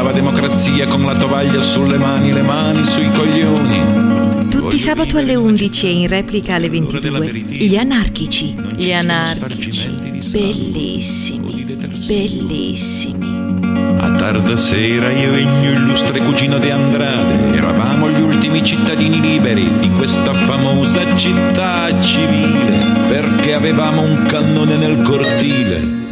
brava democrazia con la tovaglia sulle mani, le mani sui coglioni. Tutti sabato alle 11 e in replica alle 22. Gli anarchici. Gli anarchici. Bellissimi. Bellissimi. A tarda sera io e il mio illustre cugino De Andrade eravamo gli ultimi cittadini liberi di questa famosa città civile, perché avevamo un cannone nel cortile